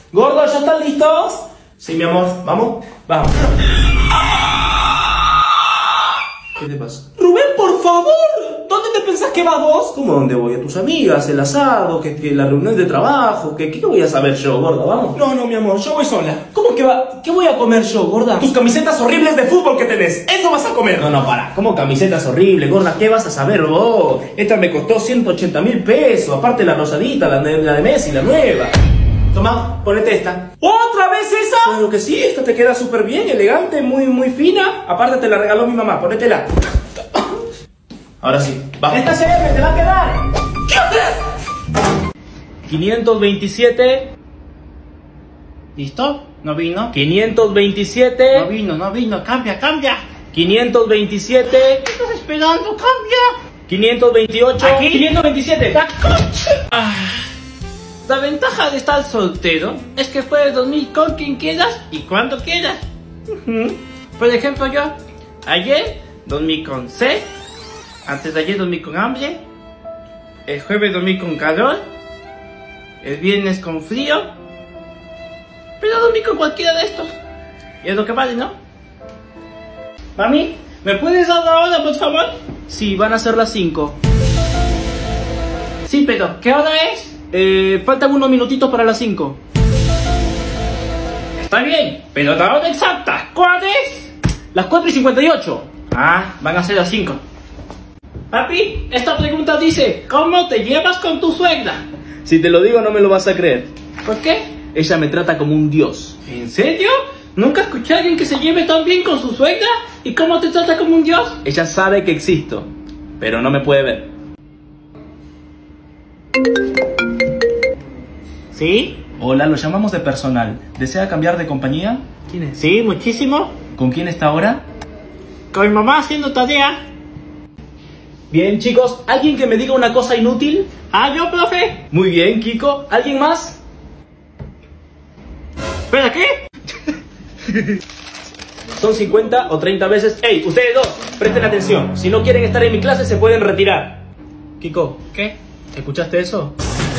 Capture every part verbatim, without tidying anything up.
Gordo, ¿ya estás listo? Sí, mi amor, vamos, vamos. ¿Qué te pasa? Rubén, por favor, ¿dónde te pensás que vas vos? ¿Cómo dónde voy? A tus amigas, el asado, que, que la reunión de trabajo, que qué voy a saber yo, gorda, vamos. No, no, mi amor, yo voy sola. ¿Cómo que va? ¿Qué voy a comer yo, gorda? Tus camisetas horribles de fútbol que tenés, eso vas a comer. No, no, para, ¿cómo camisetas horribles, gorda? ¿Qué vas a saber vos? Esta me costó ciento ochenta mil pesos, aparte la rosadita, la de, la de Messi, la nueva. Toma, ponete esta. ¿Otra vez esa? Claro que sí, esta te queda súper bien, elegante, muy, muy fina. Aparte te la regaló mi mamá, ponétela. Ahora sí, baja. Esta se ve, te va a quedar. ¿Qué haces? quinientos veintisiete. ¿Listo? ¿No vino? quinientos veintisiete. No vino, no vino, cambia, cambia. quinientos veintisiete. ¿Qué estás esperando? Cambia. quinientos veintiocho. Aquí. quinientos veintisiete. La concha. Ah. La ventaja de estar soltero es que puedes dormir con quien quieras y cuando quieras. Uh-huh. Por ejemplo, yo ayer dormí con sed, antes de ayer dormí con hambre, el jueves dormí con calor, el viernes con frío, pero dormí con cualquiera de estos. Y es lo que vale, ¿no? Mami, ¿me puedes dar la hora, por favor? Sí, van a ser las cinco. Sí, pero ¿qué hora es? Eh, faltan unos minutitos para las cinco. Está bien, pero la hora exacta, ¿cuál es? Las cuatro y cincuenta y ocho. Ah, van a ser las cinco. Papi, esta pregunta dice, ¿cómo te llevas con tu suegra? Si te lo digo no me lo vas a creer. ¿Por qué? Ella me trata como un dios. ¿En serio? ¿Nunca escuché a alguien que se lleve tan bien con su suegra? ¿Y cómo te trata como un dios? Ella sabe que existo, pero no me puede ver. ¿Sí? Hola, lo llamamos de personal. ¿Desea cambiar de compañía? ¿Quién es? Sí, muchísimo. ¿Con quién está ahora? Con mi mamá haciendo tarea. Bien, chicos, ¿alguien que me diga una cosa inútil? Ah, yo, profe. Muy bien, Kiko. ¿Alguien más? ¿Espera qué? Son cincuenta o treinta veces. ¡Ey, ustedes dos! Presten atención. Si no quieren estar en mi clase, se pueden retirar. Kiko. ¿Qué? ¿Escuchaste eso?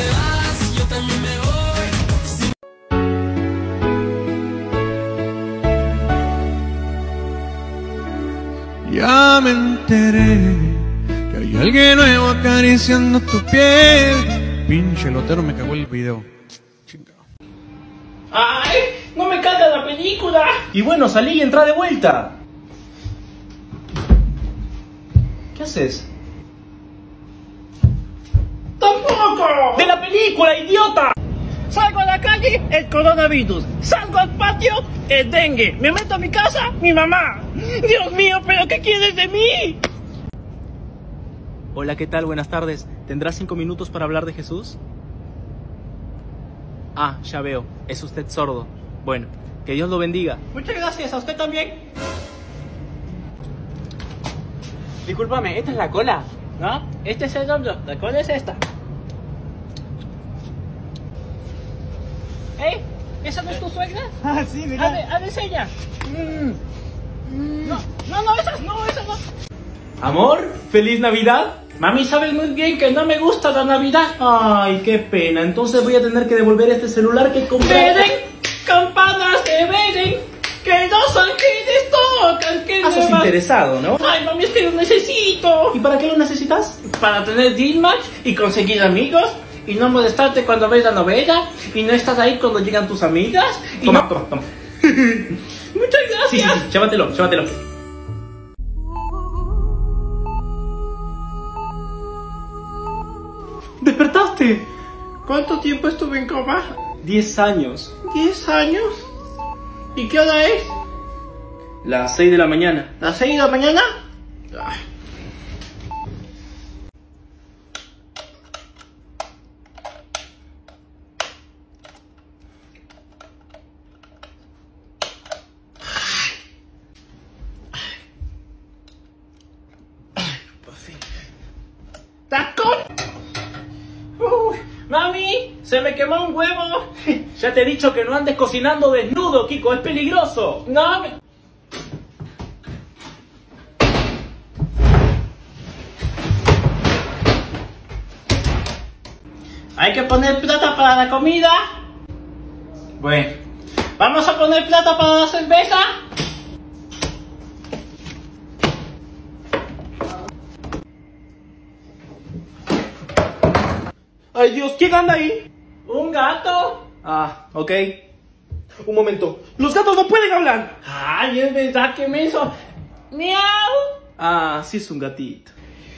Ya me enteré que hay alguien nuevo acariciando tu piel. Pinche lotero, me cagó el video. Chingado. ¡Ay! ¡No me carga la película! Y bueno, salí y entra de vuelta. ¿Qué haces? ¡Tampoco! ¡De la película, idiota! Salgo a la calle, el coronavirus. Salgo al patio, el dengue. Me meto a mi casa, mi mamá. Dios mío, ¿pero qué quieres de mí? Hola, ¿qué tal? Buenas tardes. ¿Tendrá cinco minutos para hablar de Jesús? Ah, ya veo. Es usted sordo. Bueno, que Dios lo bendiga. Muchas gracias, a usted también. Discúlpame, ¿esta es la cola? No, este es el hombro, la cola es esta. ¿Eh? ¿Esa no es tu suegra? Ah, sí, mira. A ver, a ver, ella. Mm. No, no, no, esas no, esas no. Amor, ¿feliz Navidad? Mami sabe muy bien que no me gusta la Navidad. Ay, qué pena. Entonces voy a tener que devolver este celular que compré. Beden, campanas de Beden, que los ángeles tocan, que Ah, sos me va- interesado, ¿no? Ay, mami, es que lo necesito. ¿Y para qué lo necesitas? Para tener Deathmatch y conseguir amigos. Y no molestarte cuando ves la novela. Y no estás ahí cuando llegan tus amigas. Y Toma, no... toma, toma. Muchas gracias. Sí, sí, sí, llévatelo, llévatelo. ¿Despertaste? ¿Cuánto tiempo estuve en coma? Diez años. ¿Diez años? ¿Y qué hora es? Las seis de la mañana. ¿Las seis de la mañana? Ay. ¡Tacón! Uy, ¡Mami! ¡Se me quemó un huevo! Ya te he dicho que no andes cocinando desnudo, Kiko, es peligroso. ¡No! Me... ¿Hay que poner plata para la comida? Bueno, ¿vamos a poner plata para la cerveza? Ay Dios, ¿quién anda ahí? ¿Un gato? Ah, ok. Un momento. Los gatos no pueden hablar. Ay, es verdad que me hizo... ¡Miau! Ah, sí es un gatito.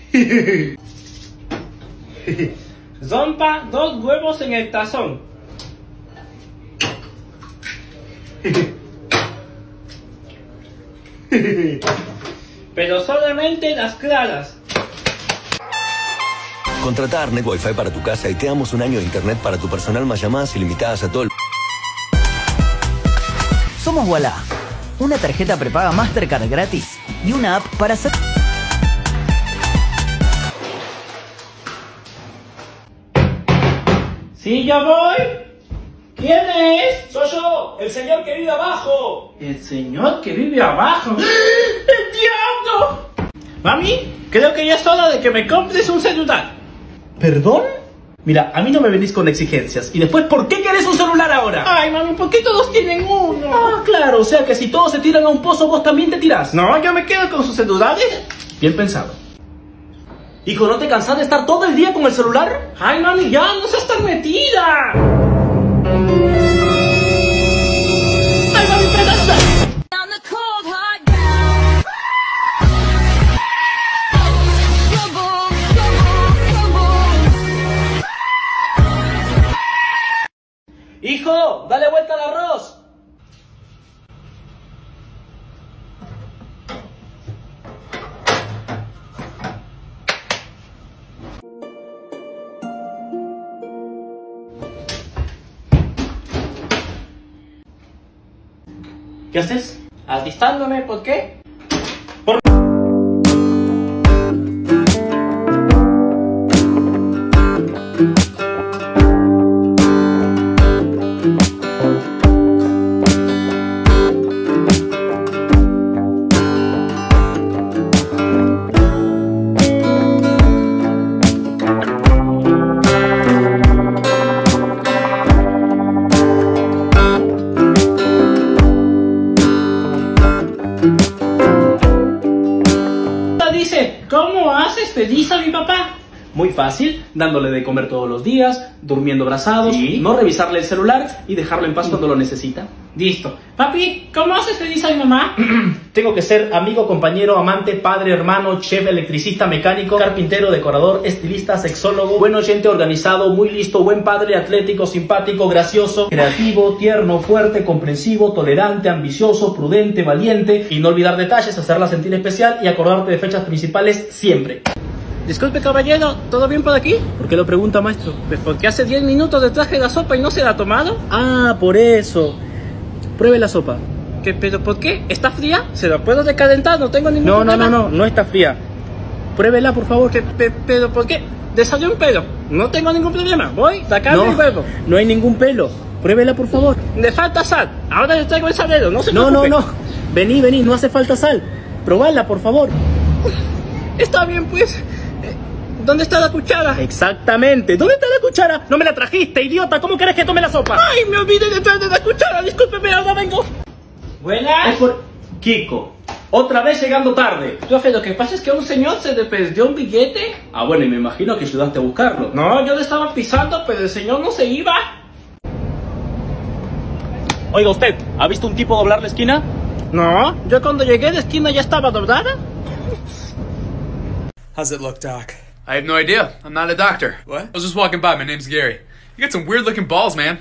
Zompa, dos huevos en el tazón. Pero solamente las claras. Contrata Arnet Wi-Fi para tu casa y te damos un año de internet para tu personal más llamadas ilimitadas a todo el... Somos Walla, una tarjeta prepaga Mastercard gratis y una app para hacer... Sí, ya voy. ¿Quién es? Soy yo, el señor que vive abajo. El señor que vive abajo. ¡El diablo! Mami, creo que ya es hora de que me compres un celular. ¿Perdón? Mira, a mí no me venís con exigencias. Y después, ¿por qué querés un celular ahora? Ay, mami, ¿por qué todos tienen uno? Ah, claro, o sea que si todos se tiran a un pozo, vos también te tirás. No, yo me quedo con sus celulares. Bien pensado. Hijo, ¿no te cansás de estar todo el día con el celular? Ay, mami, ya, no seas tan metida. Ay, mami, pedazo. Hijo, dale vuelta al arroz. ¿Qué haces? Alistándome, ¿por qué? Por... Dice, ¿cómo haces feliz a mi papá? Muy fácil, dándole de comer todos los días, durmiendo abrazados, ¿Sí? no revisarle el celular y dejarlo en paz cuando lo necesita. Listo. Papi, ¿cómo haces feliz a mi mamá? Tengo que ser amigo, compañero, amante, padre, hermano, chef, electricista, mecánico, carpintero, decorador, estilista, sexólogo, buen oyente, organizado, muy listo, buen padre, atlético, simpático, gracioso, creativo, tierno, fuerte, comprensivo, tolerante, ambicioso, prudente, valiente, y no olvidar detalles, hacerla sentir especial y acordarte de fechas principales siempre. Disculpe, caballero, ¿todo bien por aquí? ¿Por qué lo pregunta, maestro? Pues porque hace diez minutos le traje la sopa y no se la ha tomado. Ah, por eso. Pruebe la sopa. ¿Qué, pero por qué? ¿Está fría? Se la puedo recalentar, no tengo ningún No, no, problema. no, no, no está fría. Pruébela, por favor. ¿Qué, pe- pero por qué? Desayuno un pelo. No tengo ningún problema. Voy, la carne y huevo. No hay ningún pelo. Pruébela, por favor. Le falta sal. Ahora le traigo el salero, no se No, no, preocupe. no. Vení, vení, no hace falta sal. Probala, por favor. Está bien, pues. Eh, ¿Dónde está la cuchara? Exactamente. ¿Dónde está la cuchara? No me la trajiste, idiota. ¿Cómo querés que tome la sopa? Ay, me olvidé de traer de la cuchara. Discúlpeme, ahora vengo. Buenas. Es por... Kiko, otra vez llegando tarde. Profe, lo que pasa es que a un señor se le perdió un billete. Ah, bueno, y me imagino que ayudaste a buscarlo. No, yo le estaba pisando, pero el señor no se iba. Oiga, usted, ¿ha visto un tipo doblar la esquina? No, yo cuando llegué de esquina ya estaba doblada. How's it look, Doc? I have no idea. I'm not a doctor. What? I was just walking by. My name's Gary. You got some weird looking balls, man.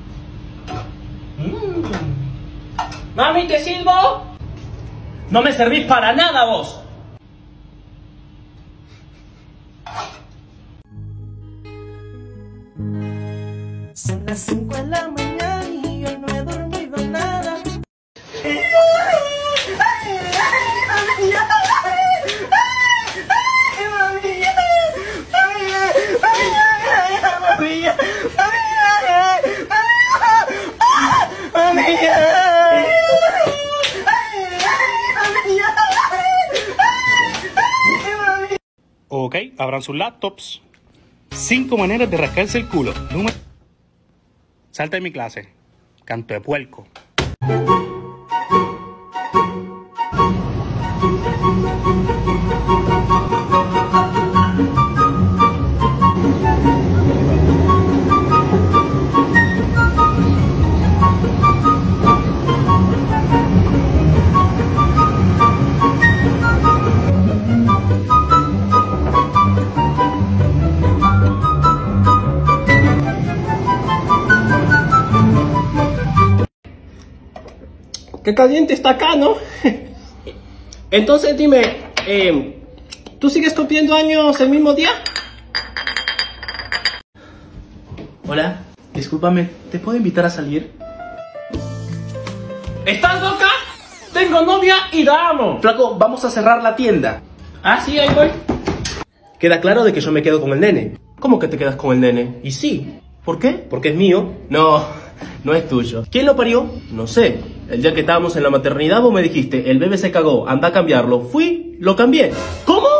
Mami, ¿te sirvo? No me servís para nada, vos. Son las cinco de la mañana y yo no he dormido nada. Ok, abran sus laptops. Cinco maneras de rascarse el culo. Número... Salta de mi clase. canto de puerco. Qué caliente está acá, ¿no? Entonces dime, eh, ¿tú sigues cumpliendo años el mismo día? Hola, discúlpame, ¿te puedo invitar a salir? ¿Estás loca? Tengo novia y la amo. Flaco, vamos a cerrar la tienda. Ah, sí, ahí voy. Queda claro de que yo me quedo con el nene. ¿Cómo que te quedas con el nene? Y sí. ¿Por qué? Porque es mío. No, no es tuyo. ¿Quién lo parió? No sé. El día que estábamos en la maternidad vos me dijiste, el bebé se cagó, anda a cambiarlo. Fui, lo cambié. ¿Cómo?